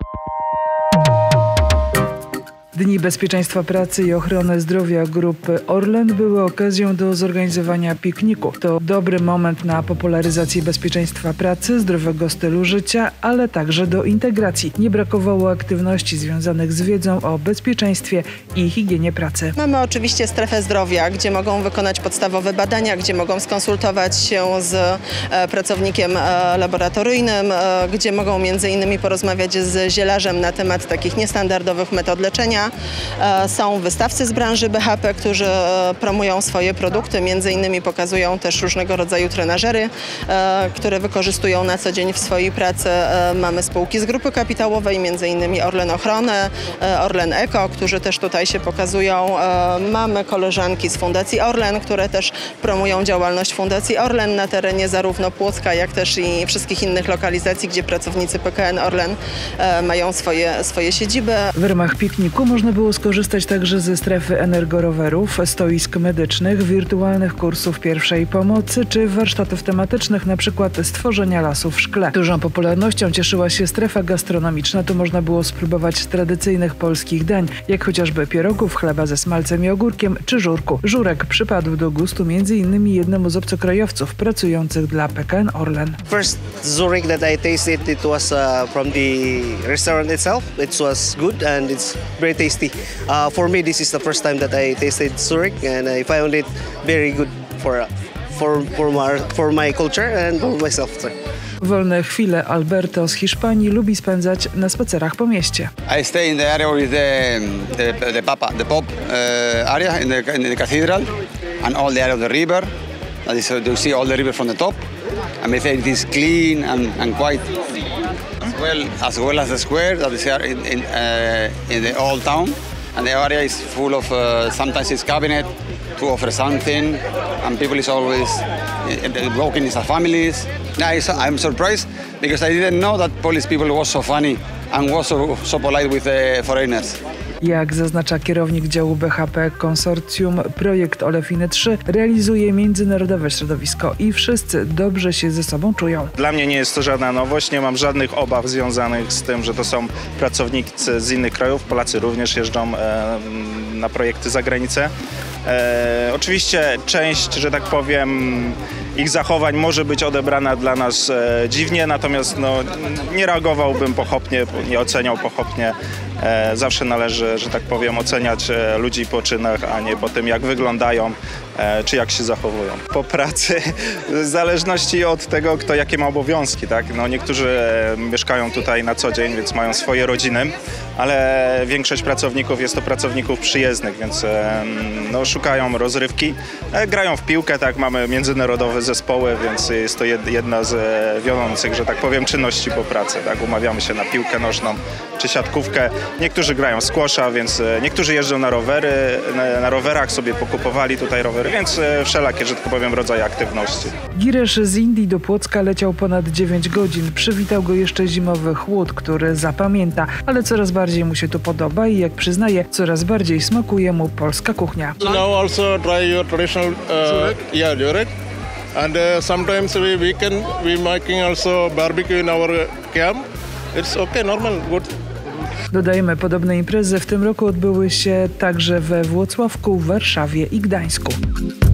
Dni Bezpieczeństwa Pracy i Ochrony Zdrowia Grupy Orlen były okazją do zorganizowania pikniku. To dobry moment na popularyzację bezpieczeństwa pracy, zdrowego stylu życia, ale także do integracji. Nie brakowało aktywności związanych z wiedzą o bezpieczeństwie i higienie pracy. Mamy oczywiście strefę zdrowia, gdzie mogą wykonać podstawowe badania, gdzie mogą skonsultować się z pracownikiem laboratoryjnym, gdzie mogą między innymi porozmawiać z zielarzem na temat takich niestandardowych metod leczenia. Są wystawcy z branży BHP, którzy promują swoje produkty, między innymi pokazują też różnego rodzaju trenażery, które wykorzystują na co dzień w swojej pracy. Mamy spółki z grupy kapitałowej, między innymi Orlen Ochronę, Orlen Eko, którzy też tutaj się pokazują. Mamy koleżanki z Fundacji Orlen, które też promują działalność Fundacji Orlen na terenie zarówno Płocka, jak też i wszystkich innych lokalizacji, gdzie pracownicy PKN Orlen mają swoje siedziby. W ramach pikniku można było skorzystać także ze strefy energorowerów, stoisk medycznych, wirtualnych kursów pierwszej pomocy czy warsztatów tematycznych, np. stworzenia lasu w szkle. Dużą popularnością cieszyła się strefa gastronomiczna. Tu można było spróbować tradycyjnych polskich dań, jak chociażby pierogów, chleba ze smalcem i ogórkiem czy żurku. Żurek przypadł do gustu m.in. jednemu z obcokrajowców pracujących dla PKN Orlen. First żurek that I tasted, it was from the restaurant itself. It was good and it's very tasty. For me, this is the first time that I tasted żurek, and I found it very good for my culture and for myself. Wolne chwile Alberto z Hiszpanii lubi spędzać na spacerach po mieście. I stay in the area with the pop area in the cathedral and all the area of the river. That is, you see all the river from the top. And I think it is clean and quite as well as the square that is here in the old town. And the area is full of sometimes it's cabinet to offer something, and people is always walking as families. I'm surprised because I didn't know that Polish people was so funny and was so polite with the foreigners. Jak zaznacza kierownik działu BHP Konsorcjum, projekt Olefiny 3 realizuje międzynarodowe środowisko i wszyscy dobrze się ze sobą czują. Dla mnie nie jest to żadna nowość, nie mam żadnych obaw związanych z tym, że to są pracownicy z innych krajów. Polacy również jeżdżą na projekty za granicę. Oczywiście część, że tak powiem, ich zachowań może być odebrana dla nas dziwnie, natomiast nie reagowałbym pochopnie, nie oceniał pochopnie. Zawsze należy, że tak powiem, oceniać ludzi po czynach, a nie po tym, jak wyglądają, czy jak się zachowują. Po pracy, w zależności od tego, kto jakie ma obowiązki, tak? Niektórzy mieszkają tutaj na co dzień, więc mają swoje rodziny, ale większość pracowników jest to pracowników przyjezdnych, więc szukają rozrywki. Grają w piłkę, tak, mamy międzynarodowe zespoły, więc jest to jedna z wiodących, że tak powiem, czynności po pracy. Tak? Umawiamy się na piłkę nożną czy siatkówkę. Niektórzy grają squasha, więc niektórzy jeżdżą na rowery, na rowerach sobie pokupowali tutaj rowery, więc wszelakie, że tak powiem, rodzaje aktywności. Giresz z Indii do Płocka leciał ponad 9 godzin. Przywitał go jeszcze zimowy chłód, który zapamięta, ale coraz bardziej mu się tu podoba i jak przyznaje, coraz bardziej smakuje mu polska kuchnia. Now also try your traditional żurek. And sometimes we making also barbecue in our camp. It's okay, normal, good. Dodajmy, podobne imprezy w tym roku odbyły się także we Włocławku, Warszawie i Gdańsku.